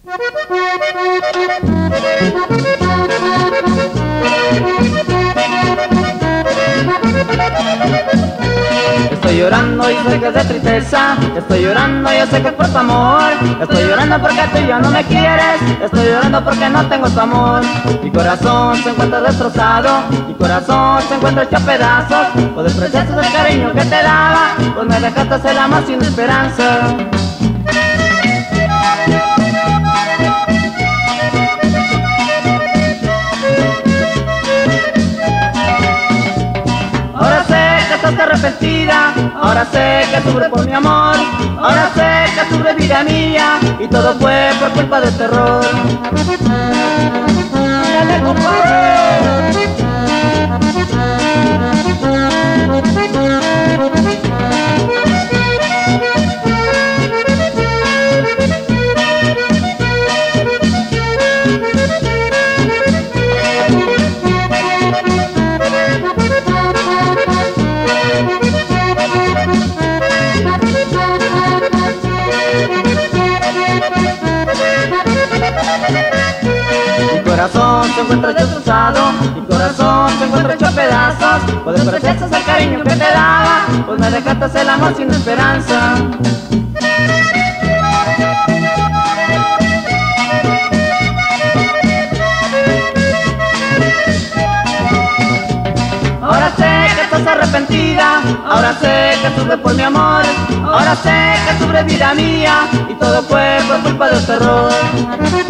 Estoy llorando y sé que es de tristeza. Estoy llorando, yo sé que es por tu amor. Estoy llorando porque tú ya no me quieres. Estoy llorando porque no tengo tu amor. Mi corazón se encuentra destrozado. Mi corazón se encuentra hecho a pedazos. Pues despreciaste el cariño que te daba. Pues me dejaste el amor sin esperanza. Ahora sé que estás arrepentida, ahora sé que sufres por mi amor, ahora sé que sufres vida mía, y todo fue por culpa del terror. ¡Dale, compadre! Mi corazón se encuentra destrozado, mi corazón se encuentra hecho a pedazos. Pues despreciaste el cariño que te daba, pues me dejaste el amor sin esperanza. Ahora sé que estás arrepentida, ahora sé que sufres por mi amor, ahora sé que sufres vida mía, y todo fue por culpa del terror.